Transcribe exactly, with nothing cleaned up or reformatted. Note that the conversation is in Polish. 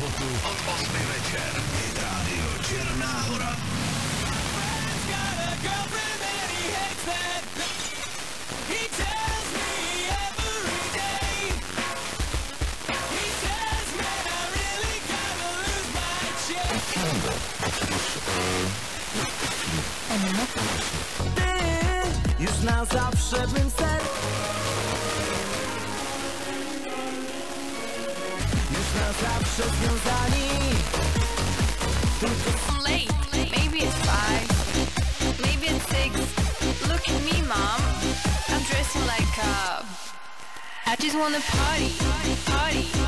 sobotu od ósmej večer. Rádio Čierna Hora. Ty już na zawsze w mym sercu, już na zawsze związani. I'm late. Maybe it's five. Maybe it's six. Look at me, mom. I'm dressing like a. I just wanna party, party.